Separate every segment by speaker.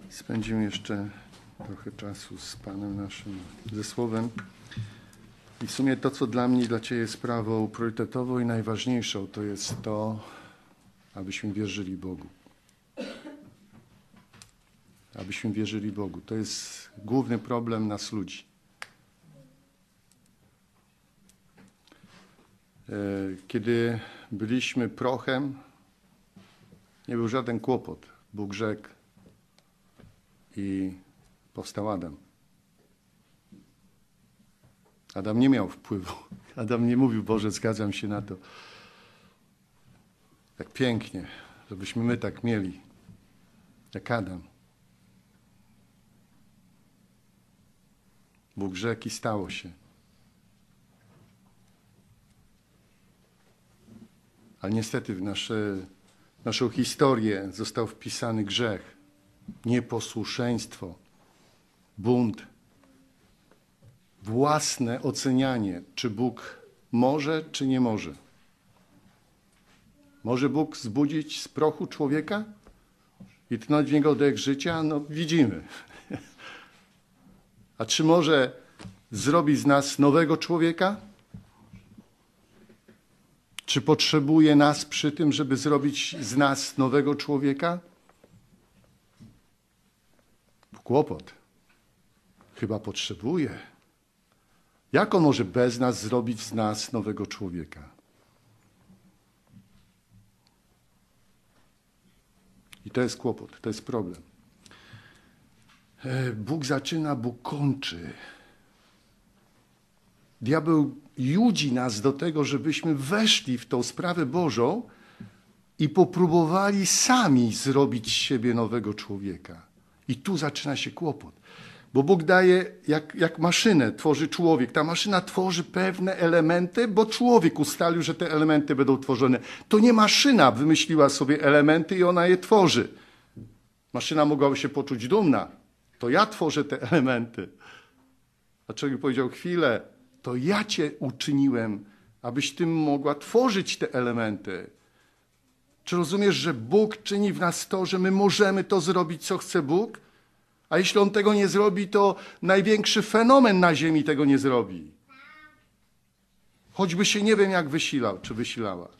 Speaker 1: Spędzimy jeszcze trochę czasu z Panem naszym, ze Słowem. I w sumie to, co dla mnie i dla Ciebie jest sprawą priorytetową i najważniejszą, to jest to, abyśmy wierzyli Bogu. Abyśmy wierzyli Bogu. To jest główny problem nas ludzi. Kiedy byliśmy prochem, nie był żaden kłopot. Bóg rzekł i powstał Adam. Adam nie miał wpływu. Adam nie mówił, Boże, zgadzam się na to. Jak pięknie, żebyśmy my tak mieli, jak Adam. Bóg rzekł i stało się. Ale niestety w naszą historię został wpisany grzech, nieposłuszeństwo, bunt, własne ocenianie, czy Bóg może, czy nie może. Może Bóg zbudzić z prochu człowieka i tchnąć w niego oddech życia? No widzimy. A czy może zrobić z nas nowego człowieka? Czy potrzebuje nas przy tym, żeby zrobić z nas nowego człowieka? Kłopot. Chyba potrzebuje. Jak on może bez nas zrobić z nas nowego człowieka? I to jest kłopot, to jest problem. Bóg zaczyna, Bóg kończy. Diabeł judzi nas do tego, żebyśmy weszli w tą sprawę Bożą i popróbowali sami zrobić z siebie nowego człowieka. I tu zaczyna się kłopot. Bo Bóg daje, jak maszynę tworzy człowiek. Ta maszyna tworzy pewne elementy, bo człowiek ustalił, że te elementy będą tworzone. To nie maszyna wymyśliła sobie elementy i ona je tworzy. Maszyna mogłaby się poczuć dumna. To ja tworzę te elementy. A człowiek powiedział, chwilę, to ja cię uczyniłem, abyś tym mogła tworzyć te elementy. Czy rozumiesz, że Bóg czyni w nas to, że my możemy to zrobić, co chce Bóg? A jeśli On tego nie zrobi, to największy fenomen na ziemi tego nie zrobi. Choćby się nie wiem jak wysilał, czy wysilała.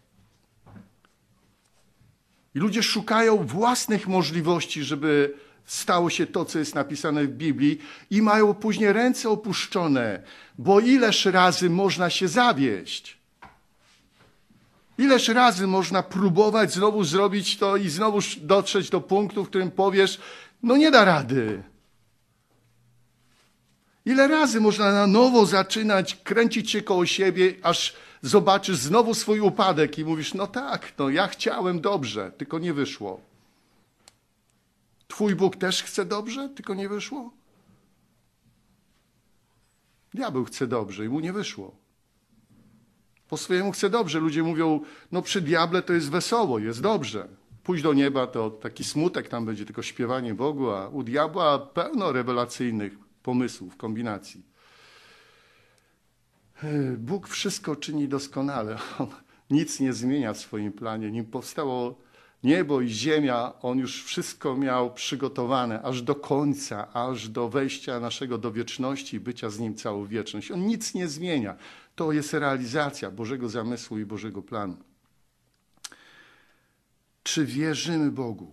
Speaker 1: I ludzie szukają własnych możliwości, żeby stało się to, co jest napisane w Biblii i mają później ręce opuszczone, bo ileż razy można się zawieść. Ileż razy można próbować znowu zrobić to i znowu dotrzeć do punktu, w którym powiesz, no nie da rady. Ile razy można na nowo zaczynać kręcić się koło siebie, aż zobaczysz znowu swój upadek i mówisz, no tak, no ja chciałem dobrze, tylko nie wyszło. Twój Bóg też chce dobrze, tylko nie wyszło? Diabeł chce dobrze i mu nie wyszło. Po swojemu chce dobrze. Ludzie mówią, no przy diable to jest wesoło, jest dobrze. Pójść do nieba to taki smutek tam będzie, tylko śpiewanie Bogu, a u diabła pełno rewelacyjnych pomysłów, kombinacji. Bóg wszystko czyni doskonale. On nic nie zmienia w swoim planie. Nim powstało niebo i ziemia, On już wszystko miał przygotowane aż do końca, aż do wejścia naszego do wieczności i bycia z Nim całą wieczność. On nic nie zmienia. To jest realizacja Bożego zamysłu i Bożego planu. Czy wierzymy Bogu?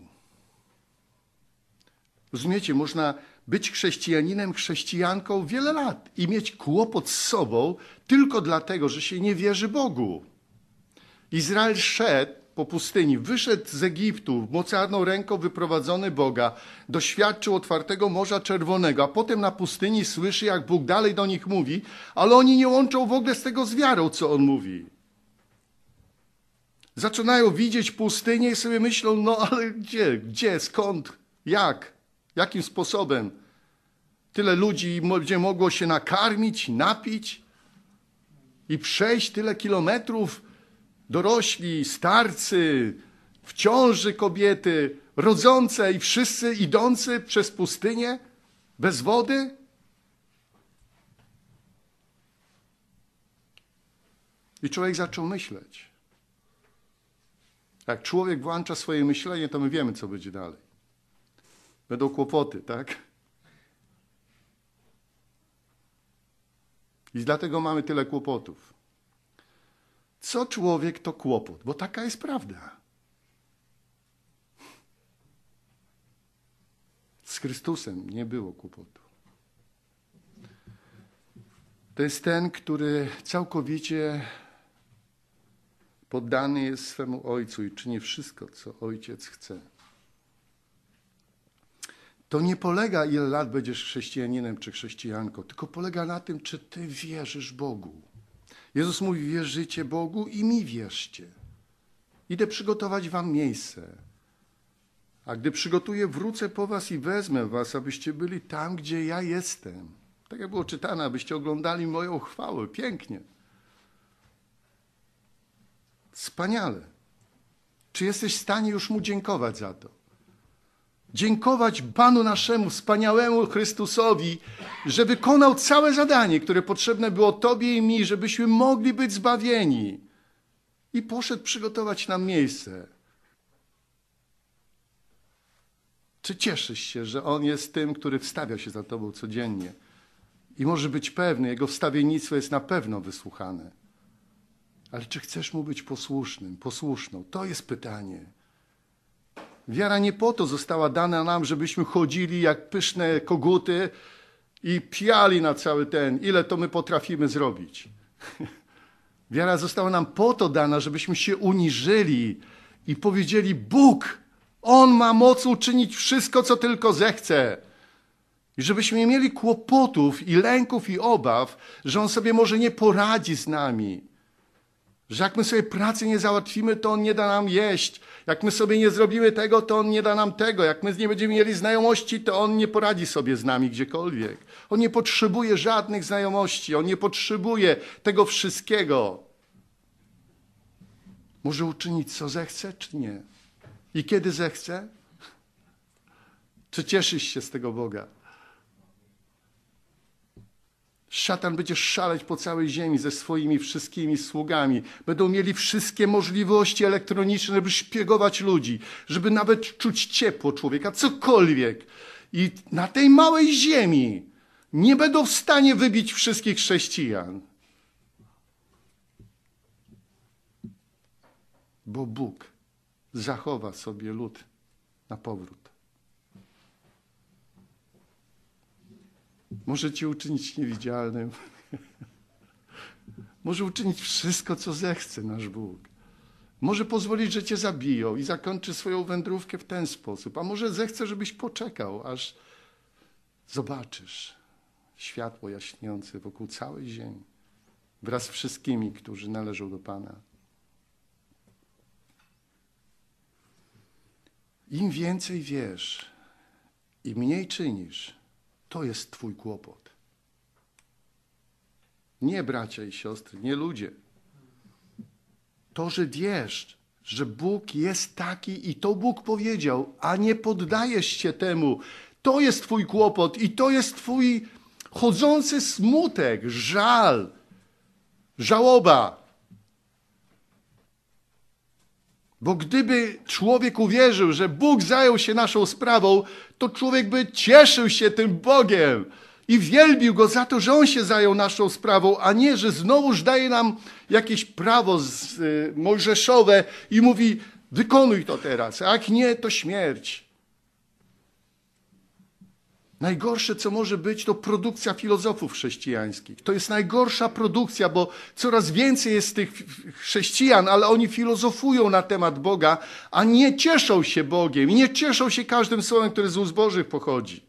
Speaker 1: Rozumiecie, można być chrześcijaninem, chrześcijanką wiele lat i mieć kłopot z sobą tylko dlatego, że się nie wierzy Bogu. Izrael szedł po pustyni, wyszedł z Egiptu, mocarną ręką wyprowadzony Boga, doświadczył otwartego Morza Czerwonego, a potem na pustyni słyszy, jak Bóg dalej do nich mówi, ale oni nie łączą w ogóle z tego z wiarą, co On mówi. Zaczynają widzieć pustynię i sobie myślą, no ale gdzie, skąd, jakim sposobem tyle ludzi będzie mogło się nakarmić, napić i przejść tyle kilometrów, dorośli, starcy, w ciąży kobiety, rodzące i wszyscy idący przez pustynię bez wody? I człowiek zaczął myśleć. Jak człowiek włącza swoje myślenie, to my wiemy, co będzie dalej. Będą kłopoty, tak? I dlatego mamy tyle kłopotów. Co człowiek, to kłopot, bo taka jest prawda. Z Chrystusem nie było kłopotu. To jest ten, który całkowicie poddany jest swemu Ojcu i czyni wszystko, co Ojciec chce. To nie polega, ile lat będziesz chrześcijaninem czy chrześcijanką, tylko polega na tym, czy ty wierzysz Bogu. Jezus mówi, wierzycie Bogu i mi wierzcie. Idę przygotować wam miejsce. A gdy przygotuję, wrócę po was i wezmę was, abyście byli tam, gdzie ja jestem. Tak jak było czytane, abyście oglądali moją chwałę. Pięknie. Wspaniale. Czy jesteś w stanie już Mu dziękować za to? Dziękować Panu naszemu wspaniałemu Chrystusowi, że wykonał całe zadanie, które potrzebne było Tobie i mi, żebyśmy mogli być zbawieni. I poszedł przygotować nam miejsce. Czy cieszysz się, że On jest tym, który wstawia się za Tobą codziennie? I może być pewny, Jego wstawiennictwo jest na pewno wysłuchane. Ale czy chcesz Mu być posłusznym, posłuszną? To jest pytanie. Wiara nie po to została dana nam, żebyśmy chodzili jak pyszne koguty i pijali na cały ten, ile to my potrafimy zrobić. Wiara została nam po to dana, żebyśmy się uniżyli i powiedzieli, Bóg, On ma moc uczynić wszystko, co tylko zechce. I żebyśmy nie mieli kłopotów i lęków i obaw, że On sobie może nie poradzi z nami. Że jak my sobie pracy nie załatwimy, to On nie da nam jeść. Jak my sobie nie zrobimy tego, to On nie da nam tego. Jak my nie będziemy mieli znajomości, to On nie poradzi sobie z nami gdziekolwiek. On nie potrzebuje żadnych znajomości. On nie potrzebuje tego wszystkiego. Może uczynić, co zechce, czy nie? I kiedy zechce? Czy cieszysz się z tego Boga? Szatan będzie szaleć po całej ziemi ze swoimi wszystkimi sługami. Będą mieli wszystkie możliwości elektroniczne, żeby szpiegować ludzi, żeby nawet czuć ciepło człowieka, cokolwiek. I na tej małej ziemi nie będą w stanie wybić wszystkich chrześcijan. Bo Bóg zachowa sobie lud na powrót. Może cię uczynić niewidzialnym. Może uczynić wszystko, co zechce nasz Bóg. Może pozwolić, że cię zabiją i zakończy swoją wędrówkę w ten sposób. A może zechce, żebyś poczekał, aż zobaczysz światło jaśniejące wokół całej ziemi. Wraz z wszystkimi, którzy należą do Pana. Im więcej wiesz, im mniej czynisz, to jest twój kłopot. Nie bracia i siostry, nie ludzie. To, że wiesz, że Bóg jest taki i to Bóg powiedział, a nie poddajesz się temu, to jest twój kłopot i to jest twój chodzący smutek, żal, żałoba. Bo gdyby człowiek uwierzył, że Bóg zajął się naszą sprawą, to człowiek by cieszył się tym Bogiem i wielbił Go za to, że On się zajął naszą sprawą, a nie, że znowuż daje nam jakieś prawo mojżeszowe i mówi, wykonuj to teraz, a jak nie, to śmierć. Najgorsze, co może być, to produkcja filozofów chrześcijańskich. To jest najgorsza produkcja, bo coraz więcej jest tych chrześcijan, ale oni filozofują na temat Boga, a nie cieszą się Bogiem i nie cieszą się każdym słowem, które z ust Bożych pochodzi.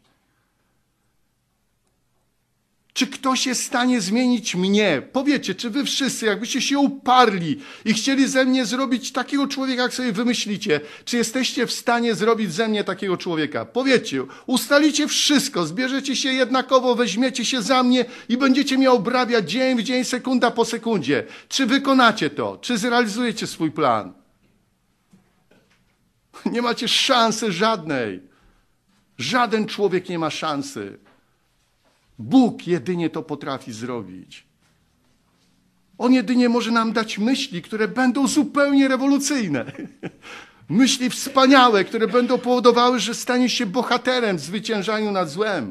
Speaker 1: Czy ktoś jest w stanie zmienić mnie? Powiecie, czy wy wszyscy, jakbyście się uparli i chcieli ze mnie zrobić takiego człowieka, jak sobie wymyślicie, czy jesteście w stanie zrobić ze mnie takiego człowieka? Powiecie, ustalicie wszystko, zbierzecie się jednakowo, weźmiecie się za mnie i będziecie mnie obrabiać dzień w dzień, sekunda po sekundzie. Czy wykonacie to? Czy zrealizujecie swój plan? Nie macie szansy żadnej. Żaden człowiek nie ma szansy. Bóg jedynie to potrafi zrobić. On jedynie może nam dać myśli, które będą zupełnie rewolucyjne. Myśli wspaniałe, które będą powodowały, że staniesz się bohaterem w zwyciężaniu nad złem.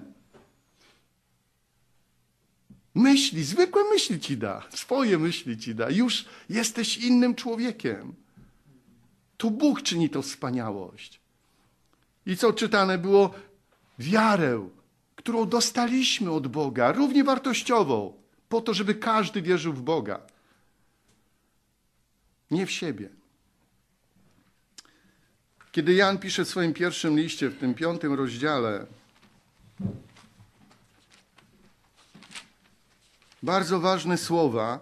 Speaker 1: Myśli, zwykłe myśli ci da, swoje myśli ci da. Już jesteś innym człowiekiem. To Bóg czyni tą wspaniałość. I co czytane było? Wiarę, którą dostaliśmy od Boga, równie wartościową, po to, żeby każdy wierzył w Boga. Nie w siebie. Kiedy Jan pisze w swoim pierwszym liście, w tym 5. rozdziale, bardzo ważne słowa,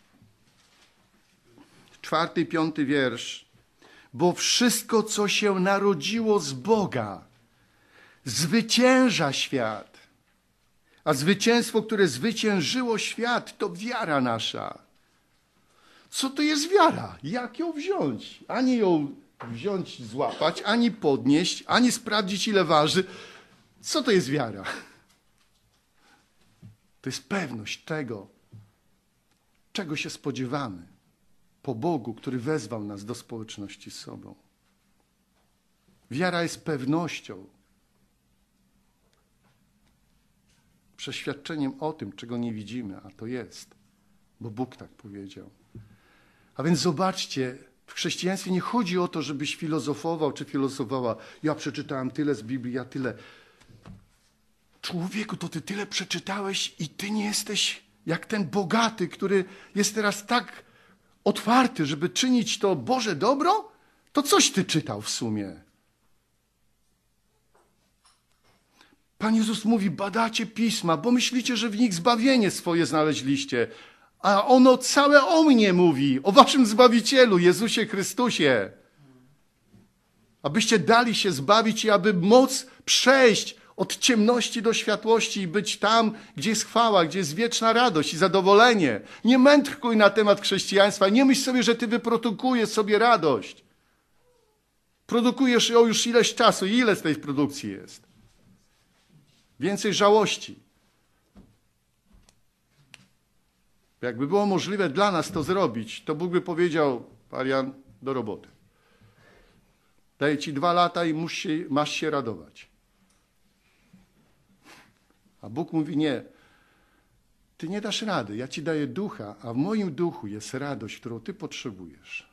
Speaker 1: 4. i 5. wiersz, bo wszystko, co się narodziło z Boga, zwycięża świat. A zwycięstwo, które zwyciężyło świat, to wiara nasza. Co to jest wiara? Jak ją wziąć? Ani ją wziąć, złapać, ani podnieść, ani sprawdzić, ile waży. Co to jest wiara? To jest pewność tego, czego się spodziewamy po Bogu, który wezwał nas do społeczności z sobą. Wiara jest pewnością, przeświadczeniem o tym, czego nie widzimy, a to jest, bo Bóg tak powiedział. A więc zobaczcie, w chrześcijaństwie nie chodzi o to, żebyś filozofował czy filozofowała. Ja przeczytałem tyle z Biblii, ja tyle. Człowieku, to ty tyle przeczytałeś i ty nie jesteś jak ten bogaty, który jest teraz tak otwarty, żeby czynić to Boże dobro? To coś ty czytał w sumie. Pan Jezus mówi, badacie pisma, bo myślicie, że w nich zbawienie swoje znaleźliście. A ono całe o mnie mówi, o waszym Zbawicielu, Jezusie Chrystusie. Abyście dali się zbawić i aby móc przejść od ciemności do światłości i być tam, gdzie jest chwała, gdzie jest wieczna radość i zadowolenie. Nie mędrkuj na temat chrześcijaństwa. Nie myśl sobie, że ty wyprodukujesz sobie radość. Produkujesz ją już ileś czasu. I ile z tej produkcji jest? Więcej żałości. Jakby było możliwe dla nas to zrobić, to Bóg by powiedział, Marian, do roboty. Daję ci 2 lata i masz się radować. A Bóg mówi, nie, ty nie dasz rady, ja ci daję ducha, a w moim duchu jest radość, którą ty potrzebujesz.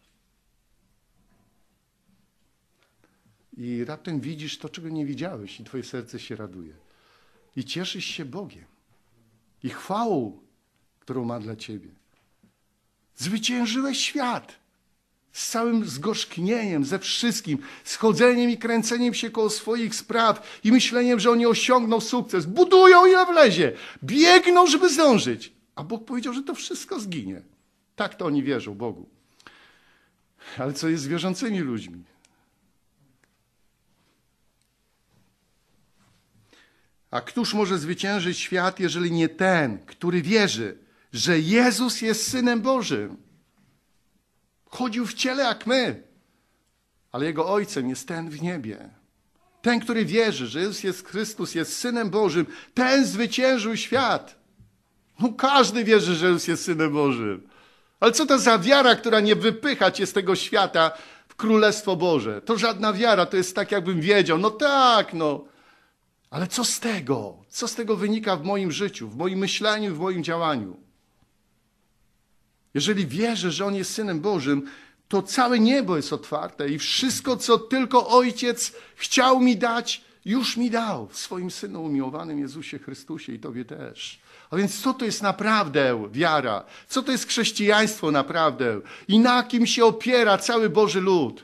Speaker 1: I raptem widzisz to, czego nie widziałeś i twoje serce się raduje. I cieszysz się Bogiem i chwałą, którą ma dla ciebie. Zwyciężyłeś świat z całym zgorzknieniem, ze wszystkim, z chodzeniem i kręceniem się koło swoich spraw i myśleniem, że oni osiągną sukces. Budują ile wlezie, biegną, żeby zdążyć. A Bóg powiedział, że to wszystko zginie. Tak to oni wierzą Bogu. Ale co jest z wierzącymi ludźmi? A któż może zwyciężyć świat, jeżeli nie ten, który wierzy, że Jezus jest Synem Bożym? Chodził w ciele jak my, ale Jego Ojcem jest ten w niebie. Ten, który wierzy, że Jezus jest Chrystus, jest Synem Bożym, ten zwyciężył świat. No każdy wierzy, że Jezus jest Synem Bożym. Ale co to za wiara, która nie wypycha cię z tego świata w Królestwo Boże? To żadna wiara, to jest tak, jakbym wiedział. No tak, no. Ale co z tego? Co z tego wynika w moim życiu, w moim myśleniu, w moim działaniu? Jeżeli wierzę, że On jest Synem Bożym, to całe niebo jest otwarte i wszystko, co tylko Ojciec chciał mi dać, już mi dał w swoim Synu umiłowanym Jezusie Chrystusie i Tobie też. A więc co to jest naprawdę wiara? Co to jest chrześcijaństwo naprawdę? I na kim się opiera cały Boży lud?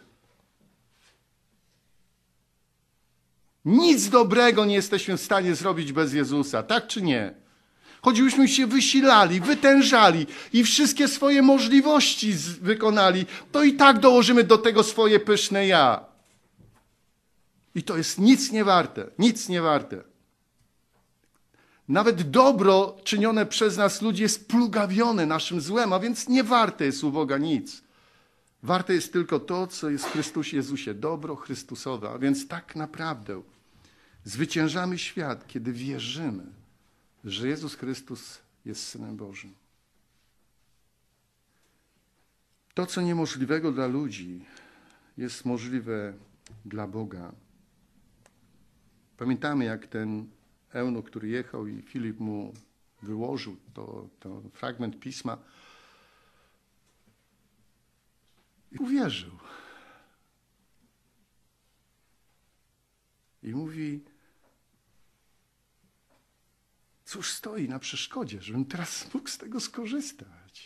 Speaker 1: Nic dobrego nie jesteśmy w stanie zrobić bez Jezusa, tak czy nie? Choćbyśmy się wysilali, wytężali i wszystkie swoje możliwości wykonali, to i tak dołożymy do tego swoje pyszne ja. I to jest nic nie warte, nic nie warte. Nawet dobro czynione przez nas ludzi jest plugawione naszym złem, a więc nie warte jest u Boga nic. Warte jest tylko to, co jest w Chrystusie Jezusie, dobro Chrystusowe. A więc tak naprawdę zwyciężamy świat, kiedy wierzymy, że Jezus Chrystus jest Synem Bożym. To, co niemożliwego dla ludzi, jest możliwe dla Boga. Pamiętamy, jak ten eunuch, który jechał i Filip mu wyłożył to fragment pisma i uwierzył. I mówi, cóż stoi na przeszkodzie, żebym teraz mógł z tego skorzystać.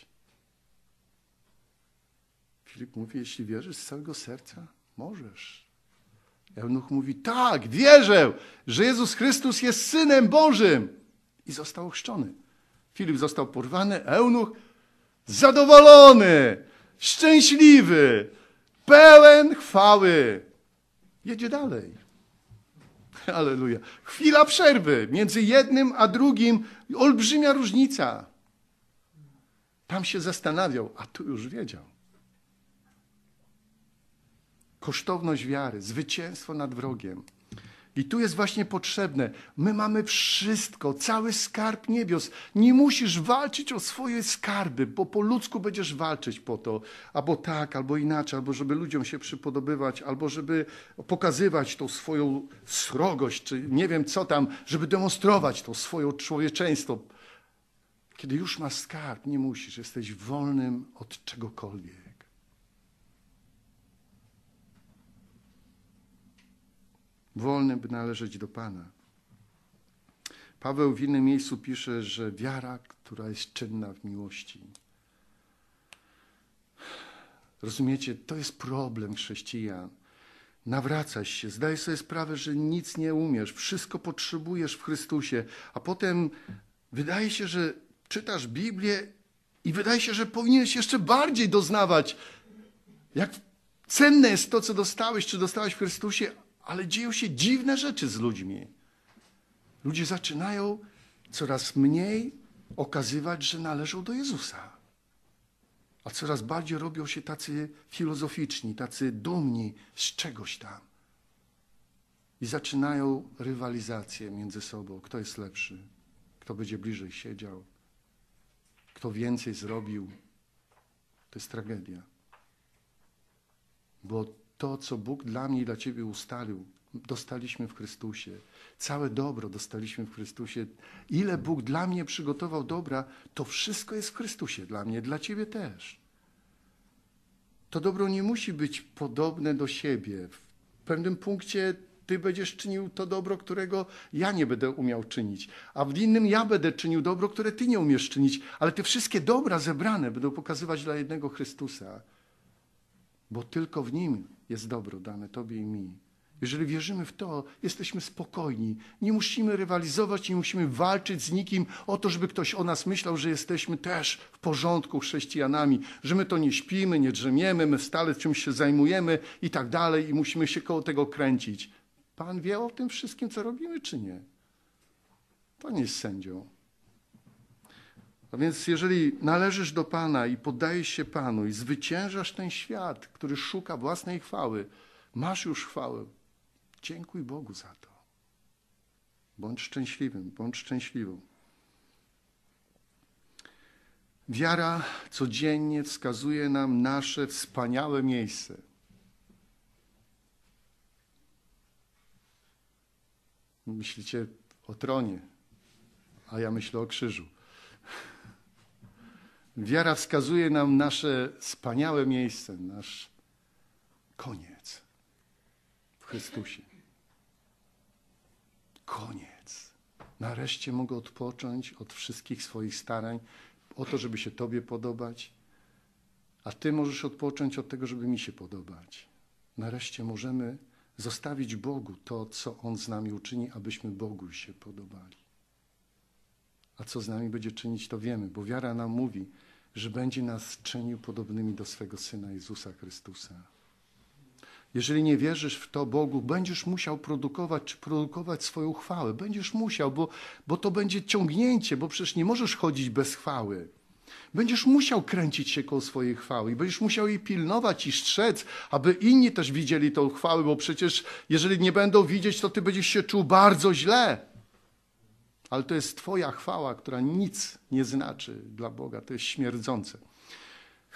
Speaker 1: Filip mówi, jeśli wierzysz z całego serca, możesz. Eunuch mówi, tak, wierzę, że Jezus Chrystus jest Synem Bożym. I został ochrzczony. Filip został porwany, eunuch zadowolony, szczęśliwy, pełen chwały. Jedzie dalej. Halleluja. Chwila przerwy między jednym a drugim. Olbrzymia różnica. Tam się zastanawiał, a tu już wiedział. Kosztowność wiary, zwycięstwo nad wrogiem. I tu jest właśnie potrzebne. My mamy wszystko, cały skarb niebios. Nie musisz walczyć o swoje skarby, bo po ludzku będziesz walczyć po to. Albo tak, albo inaczej, albo żeby ludziom się przypodobywać, albo żeby pokazywać tą swoją srogość, czy nie wiem co tam, żeby demonstrować to swoje człowieczeństwo. Kiedy już masz skarb, nie musisz. Jesteś wolnym od czegokolwiek. Wolnym, by należeć do Pana. Paweł w innym miejscu pisze, że wiara, która jest czynna w miłości. Rozumiecie, to jest problem chrześcijan. Nawracać się, zdaj sobie sprawę, że nic nie umiesz, wszystko potrzebujesz w Chrystusie, a potem wydaje się, że czytasz Biblię i wydaje się, że powinieneś jeszcze bardziej doznawać, jak cenne jest to, co dostałeś, czy dostałaś w Chrystusie, ale dzieją się dziwne rzeczy z ludźmi. Ludzie zaczynają coraz mniej okazywać, że należą do Jezusa. A coraz bardziej robią się tacy filozoficzni, tacy dumni z czegoś tam. I zaczynają rywalizację między sobą. Kto jest lepszy? Kto będzie bliżej siedział? Kto więcej zrobił? To jest tragedia. Bo to, co Bóg dla mnie i dla ciebie ustalił, dostaliśmy w Chrystusie. Całe dobro dostaliśmy w Chrystusie. Ile Bóg dla mnie przygotował dobra, to wszystko jest w Chrystusie dla mnie, dla ciebie też. To dobro nie musi być podobne do siebie. W pewnym punkcie ty będziesz czynił to dobro, którego ja nie będę umiał czynić, a w innym ja będę czynił dobro, które ty nie umiesz czynić, ale te wszystkie dobra zebrane będą pokazywać dla jednego Chrystusa, bo tylko w Nim jest dobro dane tobie i mi. Jeżeli wierzymy w to, jesteśmy spokojni. Nie musimy rywalizować, nie musimy walczyć z nikim o to, żeby ktoś o nas myślał, że jesteśmy też w porządku chrześcijanami, że my to nie śpimy, nie drzemiemy, my stale czymś się zajmujemy i tak dalej i musimy się koło tego kręcić. Pan wie o tym wszystkim, co robimy, czy nie? Pan jest sędzią. A więc jeżeli należysz do Pana i poddajesz się Panu i zwyciężasz ten świat, który szuka własnej chwały, masz już chwałę. Dziękuj Bogu za to. Bądź szczęśliwym, bądź szczęśliwą. Wiara codziennie wskazuje nam nasze wspaniałe miejsce. Myślicie o tronie, a ja myślę o krzyżu. Wiara wskazuje nam nasze wspaniałe miejsce, nasz koniec w Chrystusie. Koniec. Nareszcie mogę odpocząć od wszystkich swoich starań o to, żeby się Tobie podobać, a Ty możesz odpocząć od tego, żeby mi się podobać. Nareszcie możemy zostawić Bogu to, co On z nami uczyni, abyśmy Bogu się podobali. A co z nami będzie czynić, to wiemy, bo wiara nam mówi, że będzie nas czynił podobnymi do swego Syna Jezusa Chrystusa. Jeżeli nie wierzysz w to Bogu, będziesz musiał produkować swoją chwałę. Będziesz musiał, bo to będzie ciągnięcie, bo przecież nie możesz chodzić bez chwały. Będziesz musiał kręcić się koło swojej chwały i będziesz musiał jej pilnować i strzec, aby inni też widzieli tą chwałę, bo przecież jeżeli nie będą widzieć, to ty będziesz się czuł bardzo źle. Ale to jest twoja chwała, która nic nie znaczy dla Boga. To jest śmierdzące.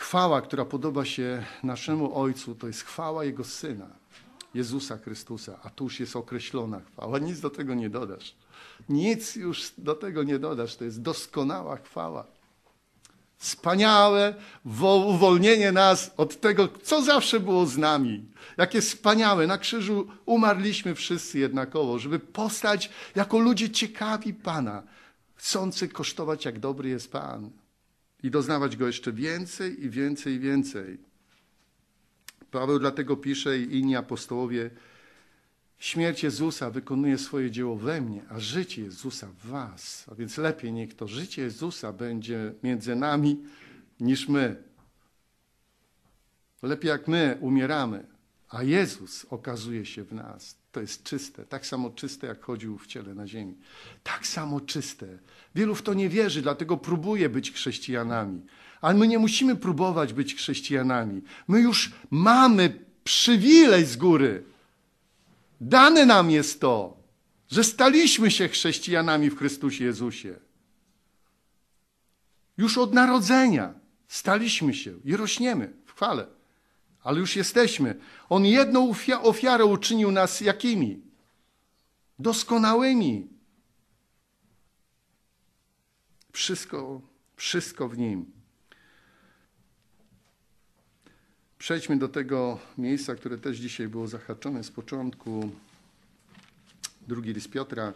Speaker 1: Chwała, która podoba się naszemu Ojcu, to jest chwała Jego Syna, Jezusa Chrystusa. A tu już jest określona chwała. Nic do tego nie dodasz. Nic już do tego nie dodasz. To jest doskonała chwała. Wspaniałe uwolnienie nas od tego, co zawsze było z nami. Jakie wspaniałe. Na krzyżu umarliśmy wszyscy jednakowo, żeby postać jako ludzie ciekawi Pana, chcący kosztować, jak dobry jest Pan i doznawać Go jeszcze więcej i więcej i więcej. Paweł dlatego pisze i inni apostołowie: śmierć Jezusa wykonuje swoje dzieło we mnie, a życie Jezusa w was. A więc lepiej niech to życie Jezusa będzie między nami niż my. Lepiej jak my umieramy, a Jezus okazuje się w nas. To jest czyste, tak samo czyste, jak chodził w ciele na ziemi. Tak samo czyste. Wielu w to nie wierzy, dlatego próbuje być chrześcijanami. Ale my nie musimy próbować być chrześcijanami. My już mamy przywilej z góry. Dane nam jest to, że staliśmy się chrześcijanami w Chrystusie Jezusie. Już od narodzenia staliśmy się i rośniemy w chwale. Ale już jesteśmy. On jedną ofiarę uczynił nas jakimi? Doskonałymi. Wszystko w Nim. Przejdźmy do tego miejsca, które też dzisiaj było zahaczone z początku. Drugi list Piotra.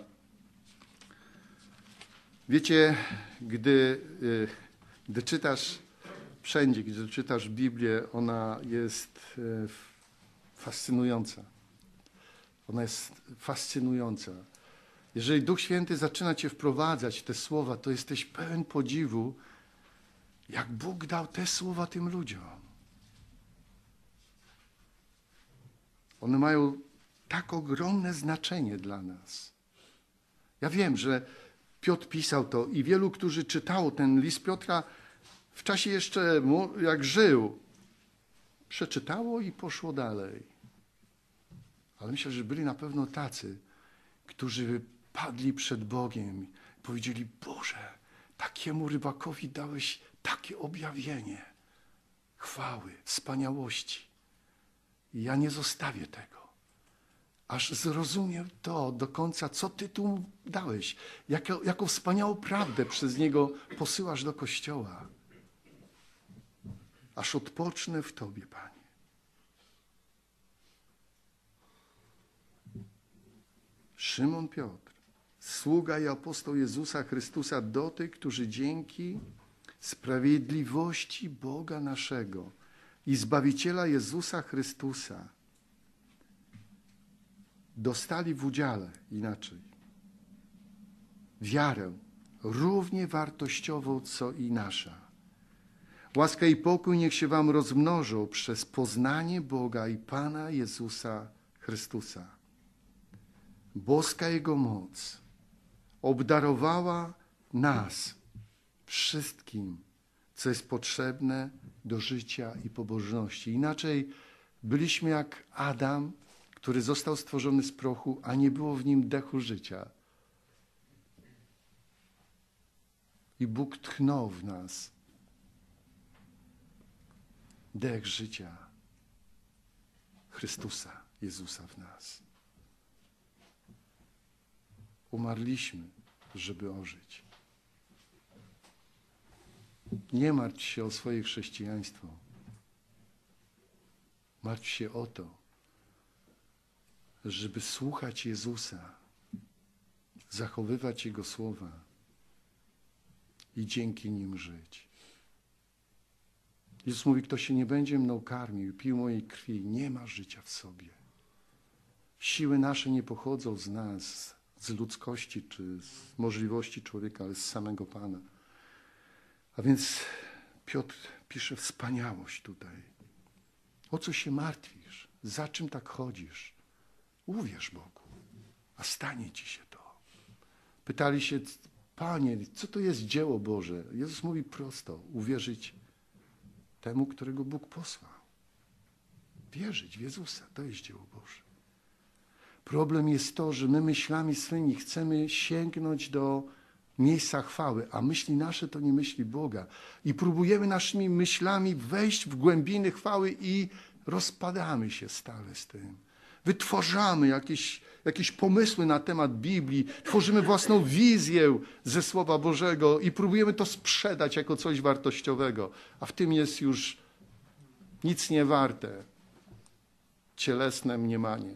Speaker 1: Wiecie, gdy czytasz wszędzie, gdy czytasz Biblię, ona jest fascynująca. Ona jest fascynująca. Jeżeli Duch Święty zaczyna cię wprowadzać w te słowa, to jesteś pełen podziwu, jak Bóg dał te słowa tym ludziom. One mają tak ogromne znaczenie dla nas. Ja wiem, że Piotr pisał to i wielu, którzy czytało ten list Piotra w czasie jeszcze, jak żył, przeczytało i poszło dalej. Ale myślę, że byli na pewno tacy, którzy padli przed Bogiem i powiedzieli: Boże, takiemu rybakowi dałeś takie objawienie chwały, wspaniałości. I ja nie zostawię tego, aż zrozumiem to do końca, co Ty tu dałeś, jaką wspaniałą prawdę przez Niego posyłasz do Kościoła. Aż odpocznę w Tobie, Panie. Szymon Piotr, sługa i apostoł Jezusa Chrystusa, do tych, którzy dzięki sprawiedliwości Boga naszego i Zbawiciela Jezusa Chrystusa dostali w udziale, inaczej, wiarę równie wartościową, co i nasza. Łaska i pokój niech się wam rozmnożą przez poznanie Boga i Pana Jezusa Chrystusa. Boska Jego moc obdarowała nas wszystkim, co jest potrzebne do życia i pobożności. Inaczej byliśmy jak Adam, który został stworzony z prochu, a nie było w nim dechu życia. I Bóg tchnął w nas dech życia Chrystusa, Jezusa w nas. Umarliśmy, żeby ożyć. Nie martw się o swoje chrześcijaństwo. Martw się o to, żeby słuchać Jezusa, zachowywać Jego słowa i dzięki Nim żyć. Jezus mówi: kto się nie będzie mną karmił, pił mojej krwi, nie ma życia w sobie. Siły nasze nie pochodzą z nas, z ludzkości czy z możliwości człowieka, ale z samego Pana. A więc Piotr pisze wspaniałość tutaj. O co się martwisz? Za czym tak chodzisz? Uwierz Bogu, a stanie ci się to. Pytali się: Panie, co to jest dzieło Boże? Jezus mówi prosto: uwierzyć temu, którego Bóg posłał. Wierzyć w Jezusa, to jest dzieło Boże. Problem jest to, że my myślami swymi chcemy sięgnąć do miejsca chwały, a myśli nasze to nie myśli Boga. I próbujemy naszymi myślami wejść w głębiny chwały i rozpadamy się stale z tym. Wytwarzamy jakieś pomysły na temat Biblii, tworzymy własną wizję ze Słowa Bożego i próbujemy to sprzedać jako coś wartościowego, a w tym jest już nic nie warte cielesne mniemanie.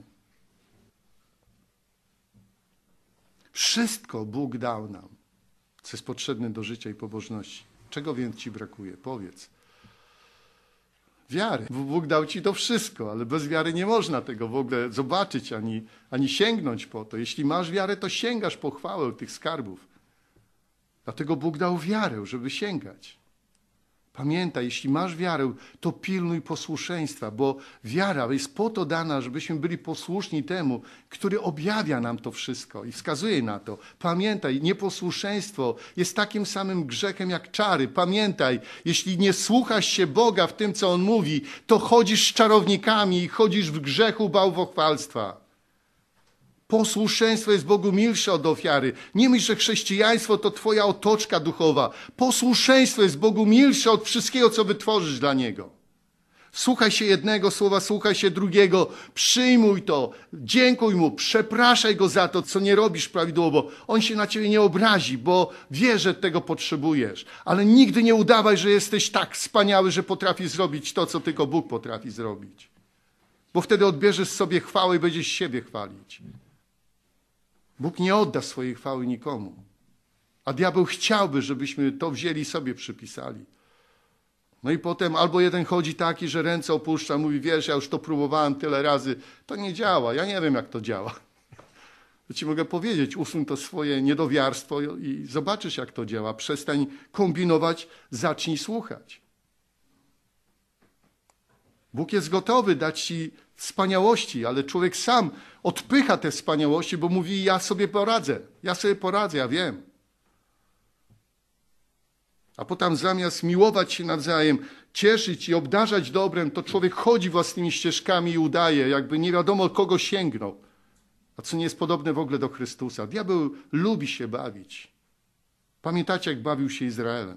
Speaker 1: Wszystko Bóg dał nam, co jest potrzebne do życia i pobożności. Czego więc ci brakuje? Powiedz. Wiary. Bóg dał ci to wszystko, ale bez wiary nie można tego w ogóle zobaczyć, ani sięgnąć po to. Jeśli masz wiarę, to sięgasz po chwałę tych skarbów. Dlatego Bóg dał wiarę, żeby sięgać. Pamiętaj, jeśli masz wiarę, to pilnuj posłuszeństwa, bo wiara jest po to dana, żebyśmy byli posłuszni temu, który objawia nam to wszystko i wskazuje na to. Pamiętaj, nieposłuszeństwo jest takim samym grzechem jak czary. Pamiętaj, jeśli nie słuchasz się Boga w tym, co On mówi, to chodzisz z czarownikami i chodzisz w grzechu bałwochwalstwa. Posłuszeństwo jest Bogu milsze od ofiary. Nie myśl, że chrześcijaństwo to twoja otoczka duchowa. Posłuszeństwo jest Bogu milsze od wszystkiego, co wytworzysz dla Niego. Słuchaj się jednego słowa, słuchaj się drugiego. Przyjmuj to, dziękuj Mu, przepraszaj Go za to, co nie robisz prawidłowo. On się na ciebie nie obrazi, bo wie, że tego potrzebujesz. Ale nigdy nie udawaj, że jesteś tak wspaniały, że potrafisz zrobić to, co tylko Bóg potrafi zrobić. Bo wtedy odbierzesz sobie chwałę i będziesz siebie chwalić. Bóg nie odda swojej chwały nikomu. A diabeł chciałby, żebyśmy to wzięli i sobie przypisali. No i potem albo jeden chodzi taki, że ręce opuszcza, mówi, wiesz, ja już to próbowałem tyle razy. To nie działa, ja nie wiem, jak to działa. Ja ci mogę powiedzieć, usuń to swoje niedowiarstwo i zobaczysz, jak to działa. Przestań kombinować, zacznij słuchać. Bóg jest gotowy dać ci wspaniałości, ale człowiek sam odpycha te wspaniałości, bo mówi, ja sobie poradzę, ja wiem. A potem zamiast miłować się nawzajem, cieszyć i obdarzać dobrem, to człowiek chodzi własnymi ścieżkami i udaje, jakby nie wiadomo kogo sięgnął. A co nie jest podobne w ogóle do Chrystusa. Diabeł lubi się bawić. Pamiętacie, jak bawił się Izraelem?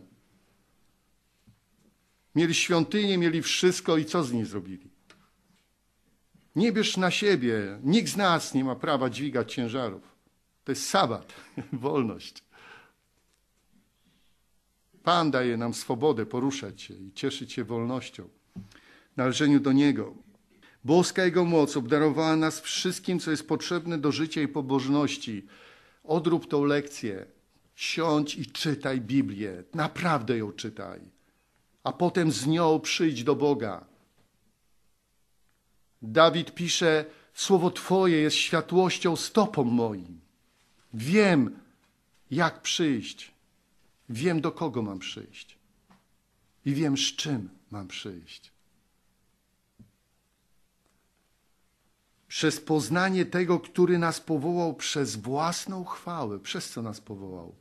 Speaker 1: Mieli świątynię, mieli wszystko i co z niej zrobili? Nie bierz na siebie. Nikt z nas nie ma prawa dźwigać ciężarów. To jest sabat, wolność. Pan daje nam swobodę poruszać się i cieszyć się wolnością, należeniu do Niego. Boska Jego moc obdarowała nas wszystkim, co jest potrzebne do życia i pobożności. Odrób tą lekcję. Siądź i czytaj Biblię. Naprawdę ją czytaj. A potem z nią przyjdź do Boga. Dawid pisze, słowo Twoje jest światłością stopom moim. Wiem, jak przyjść. Wiem, do kogo mam przyjść. I wiem, z czym mam przyjść. Przez poznanie tego, który nas powołał przez własną chwałę. Przez co nas powołał?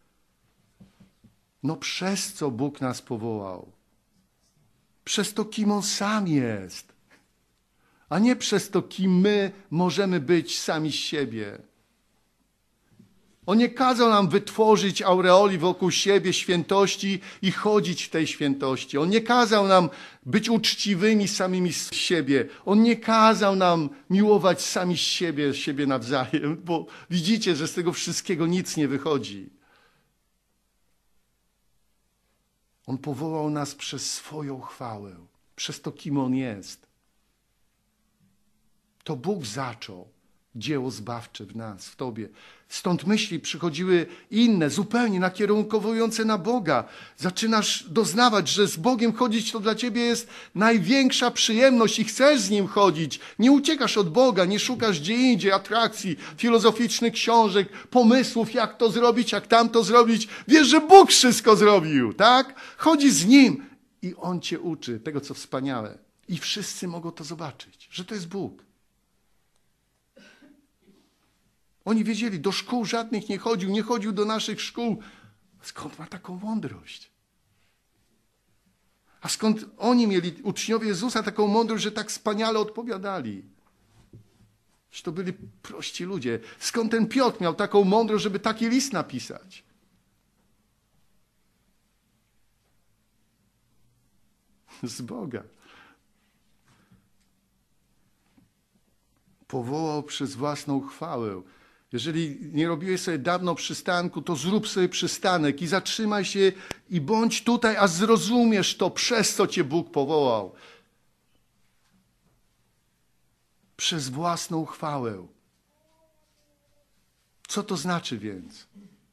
Speaker 1: No przez co Bóg nas powołał? Przez to, kim On sam jest. A nie przez to, kim my możemy być sami z siebie. On nie kazał nam wytworzyć aureoli wokół siebie świętości i chodzić w tej świętości. On nie kazał nam być uczciwymi samymi z siebie. On nie kazał nam miłować sami siebie nawzajem, bo widzicie, że z tego wszystkiego nic nie wychodzi. On powołał nas przez swoją chwałę, przez to, kim On jest. To Bóg zaczął dzieło zbawcze w nas, w tobie. Stąd myśli przychodziły inne, zupełnie nakierunkowujące na Boga. Zaczynasz doznawać, że z Bogiem chodzić to dla ciebie jest największa przyjemność i chcesz z Nim chodzić. Nie uciekasz od Boga, nie szukasz gdzie indziej atrakcji, filozoficznych książek, pomysłów, jak to zrobić, jak tamto zrobić. Wiesz, że Bóg wszystko zrobił, tak? Chodzi z Nim i On cię uczy tego, co wspaniałe. I wszyscy mogą to zobaczyć, że to jest Bóg. Oni wiedzieli, do szkół żadnych nie chodził do naszych szkół. Skąd ma taką mądrość? A skąd oni mieli, uczniowie Jezusa, taką mądrość, że tak wspaniale odpowiadali? Że to byli prości ludzie. Skąd ten Piotr miał taką mądrość, żeby taki list napisać? Z Boga. Powołał przez własną chwałę. Jeżeli nie robiłeś sobie dawno przystanku, to zrób sobie przystanek i zatrzymaj się i bądź tutaj, a zrozumiesz to, przez co cię Bóg powołał. Przez własną chwałę. Co to znaczy więc?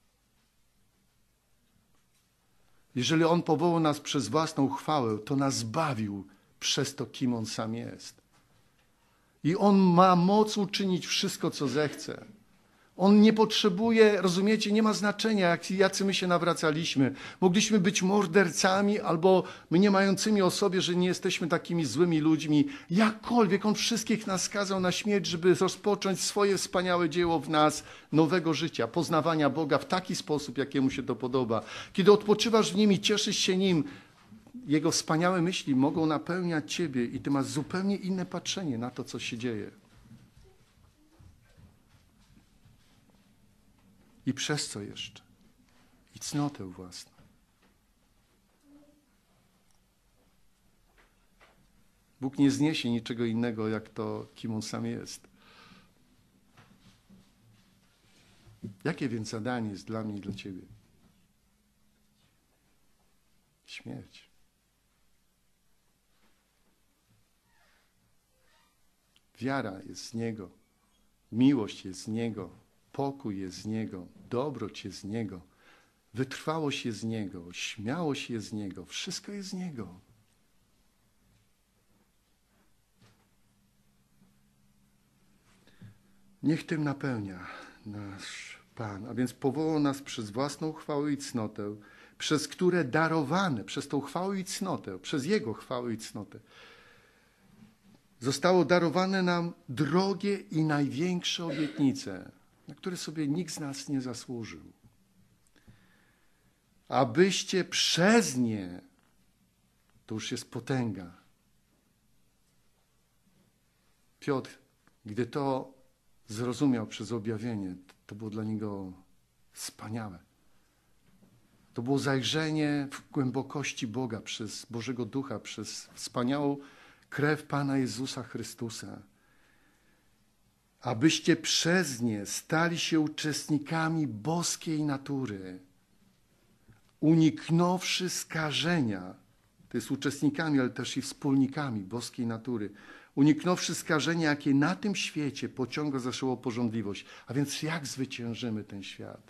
Speaker 1: Jeżeli On powołał nas przez własną chwałę, to nas zbawił przez to, kim On sam jest. I On ma moc uczynić wszystko, co zechce. On nie potrzebuje, rozumiecie, nie ma znaczenia, jacy my się nawracaliśmy. Mogliśmy być mordercami albo mniemającymi o sobie, że nie jesteśmy takimi złymi ludźmi. Jakkolwiek On wszystkich nas skazał na śmierć, żeby rozpocząć swoje wspaniałe dzieło w nas nowego życia, poznawania Boga w taki sposób, jakiemu się to podoba. Kiedy odpoczywasz w Nim i cieszysz się Nim, Jego wspaniałe myśli mogą napełniać ciebie i ty masz zupełnie inne patrzenie na to, co się dzieje. I przez co jeszcze? I cnotę własną. Bóg nie zniesie niczego innego, jak to, kim On sam jest. Jakie więc zadanie jest dla mnie i dla ciebie? Śmierć. Wiara jest z Niego. Miłość jest z Niego. Pokój jest z Niego. Dobroć jest z Niego. Wytrwałość jest z Niego. Śmiałość jest z Niego. Wszystko jest z Niego. Niech tym napełnia nasz Pan. A więc powołał nas przez własną chwałę i cnotę, przez które darowane, przez tą chwałę i cnotę, przez Jego chwałę i cnotę, zostało darowane nam drogie i największe obietnice, na które sobie nikt z nas nie zasłużył. Abyście przez nie, to już jest potęga. Piotr, gdy to zrozumiał przez objawienie, to było dla niego wspaniałe. To było zajrzenie w głębokości Boga przez Bożego Ducha, przez wspaniałą krew Pana Jezusa Chrystusa. Abyście przez nie stali się uczestnikami boskiej natury, uniknąwszy skażenia, to jest uczestnikami, ale też i wspólnikami boskiej natury, uniknąwszy skażenia, jakie na tym świecie pociąga za sobą pożądliwość. A więc jak zwyciężymy ten świat?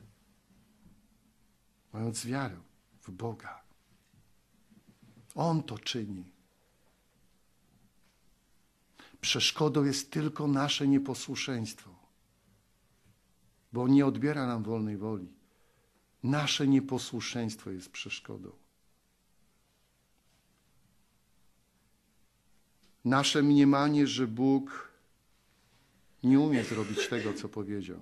Speaker 1: Mając wiarę w Boga. On to czyni. Przeszkodą jest tylko nasze nieposłuszeństwo, bo On nie odbiera nam wolnej woli. Nasze nieposłuszeństwo jest przeszkodą. Nasze mniemanie, że Bóg nie umie zrobić tego, co powiedział.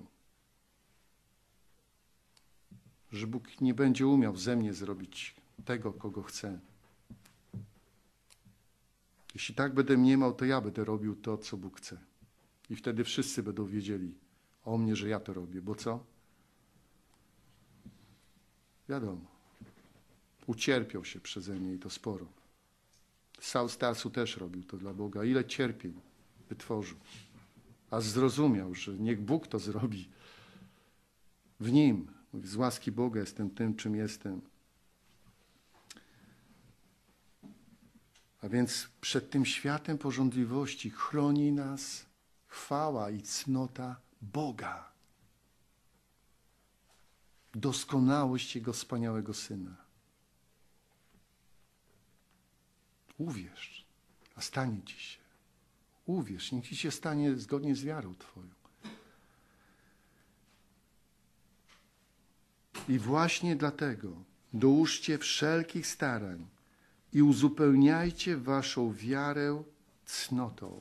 Speaker 1: Że Bóg nie będzie umiał ze mnie zrobić tego, kogo chce. Jeśli tak będę mniemał, to ja będę robił to, co Bóg chce. I wtedy wszyscy będą wiedzieli o mnie, że ja to robię. Bo co? Wiadomo. Ucierpiał się przeze mnie i to sporo. Saul z Tarsu też robił to dla Boga. Ile cierpień wytworzył. A zrozumiał, że niech Bóg to zrobi. W Nim, z łaski Boga jestem tym, czym jestem. A więc przed tym światem pożądliwości chroni nas chwała i cnota Boga. Doskonałość Jego wspaniałego Syna. Uwierz, a stanie ci się. Uwierz, niech ci się stanie zgodnie z wiarą twoją. I właśnie dlatego dołóżcie wszelkich starań i uzupełniajcie waszą wiarę cnotą.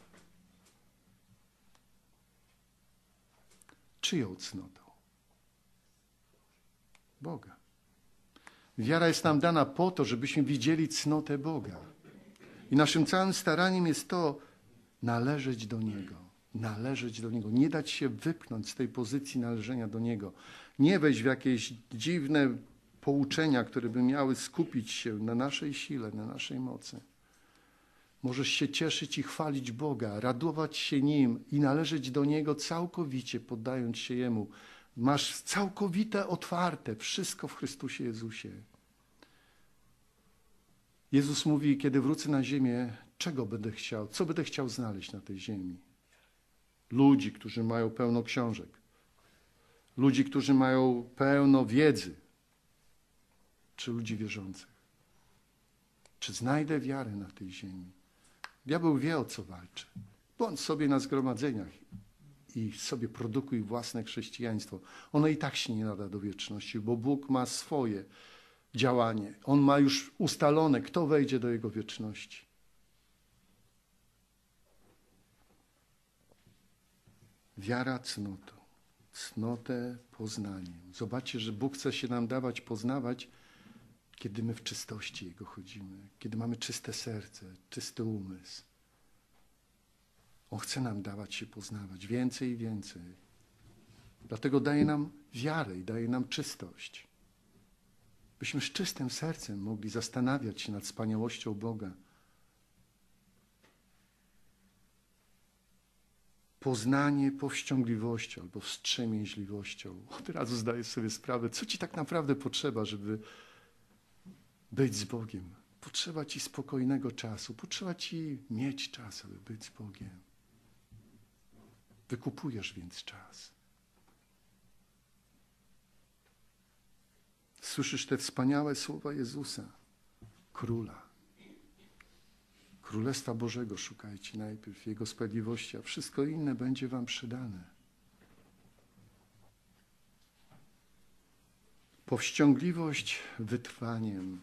Speaker 1: Czyją cnotą? Boga. Wiara jest nam dana po to, żebyśmy widzieli cnotę Boga. I naszym całym staraniem jest to należeć do Niego. Należeć do Niego. Nie dać się wypchnąć z tej pozycji należenia do Niego. Nie wejść w jakieś dziwne pouczenia, które by miały skupić się na naszej sile, na naszej mocy. Możesz się cieszyć i chwalić Boga, radować się Nim i należeć do Niego całkowicie, poddając się Jemu. Masz całkowite, otwarte, wszystko w Chrystusie Jezusie. Jezus mówi, kiedy wrócę na ziemię, czego będę chciał, co będę chciał znaleźć na tej ziemi? Ludzi, którzy mają pełno książek. Ludzi, którzy mają pełno wiedzy. Czy ludzi wierzących? Czy znajdę wiarę na tej ziemi? Diabeł wie, o co walczy. Bądź sobie na zgromadzeniach i sobie produkuj własne chrześcijaństwo. Ono i tak się nie nada do wieczności, bo Bóg ma swoje działanie. On ma już ustalone, kto wejdzie do Jego wieczności. Wiara cnotą, cnotę poznaniem. Zobaczcie, że Bóg chce się nam dawać poznawać, kiedy my w czystości Jego chodzimy, kiedy mamy czyste serce, czysty umysł. On chce nam dawać się poznawać więcej i więcej. Dlatego daje nam wiarę i daje nam czystość. Byśmy z czystym sercem mogli zastanawiać się nad wspaniałością Boga. Poznanie powściągliwością albo wstrzemięźliwością. Od razu zdajesz sobie sprawę, co ci tak naprawdę potrzeba, żeby być z Bogiem. Potrzeba ci spokojnego czasu, potrzeba ci mieć czas, aby być z Bogiem. Wykupujesz więc czas. Słyszysz te wspaniałe słowa Jezusa, Króla. Królestwa Bożego szukajcie najpierw, Jego sprawiedliwości, a wszystko inne będzie wam przydane. Powściągliwość wytrwaniem.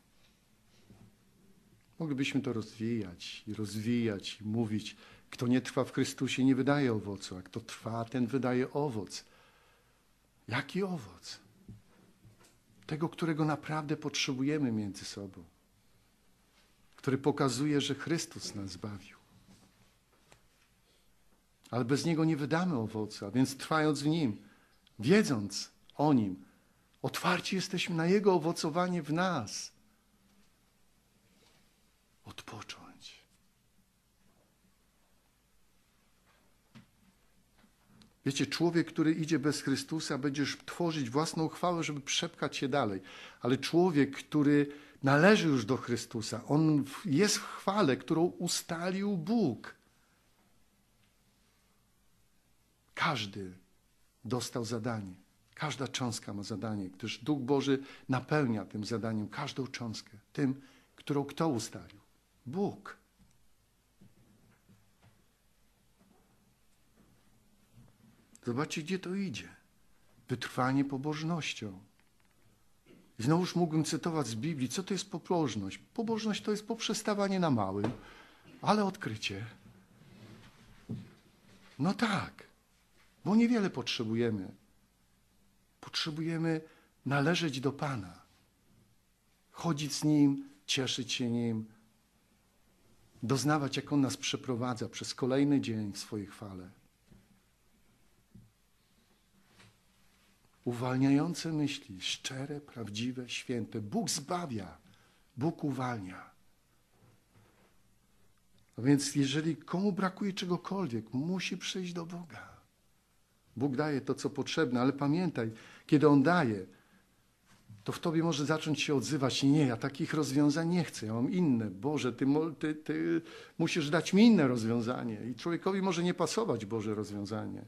Speaker 1: Moglibyśmy to rozwijać i mówić, kto nie trwa w Chrystusie, nie wydaje owocu, a kto trwa, ten wydaje owoc. Jaki owoc? Tego, którego naprawdę potrzebujemy między sobą. Który pokazuje, że Chrystus nas zbawił. Ale bez Niego nie wydamy owocu, a więc trwając w Nim, wiedząc o Nim, otwarci jesteśmy na Jego owocowanie w nas. Odpocząć. Wiecie, człowiek, który idzie bez Chrystusa, będziesz tworzyć własną chwałę, żeby przepchać się dalej. Ale człowiek, który należy już do Chrystusa, on jest w chwale, którą ustalił Bóg. Każdy dostał zadanie. Każda cząstka ma zadanie, gdyż Duch Boży napełnia tym zadaniem każdą cząstkę. Tym, którą kto ustalił? Bóg. Zobaczcie, gdzie to idzie. Wytrwanie pobożnością. I znowuż mógłbym cytować z Biblii, co to jest pobożność. Pobożność to jest poprzestawanie na małym, ale odkrycie. No tak, bo niewiele potrzebujemy. Potrzebujemy należeć do Pana. Chodzić z Nim, cieszyć się Nim, doznawać, jak On nas przeprowadza przez kolejny dzień w swojej chwale. Uwalniające myśli, szczere, prawdziwe, święte. Bóg zbawia, Bóg uwalnia. A więc jeżeli komu brakuje czegokolwiek, musi przyjść do Boga. Bóg daje to, co potrzebne, ale pamiętaj, kiedy On daje, to w tobie może zacząć się odzywać: nie, ja takich rozwiązań nie chcę, ja mam inne. Boże, ty musisz dać mi inne rozwiązanie. I człowiekowi może nie pasować Boże rozwiązanie.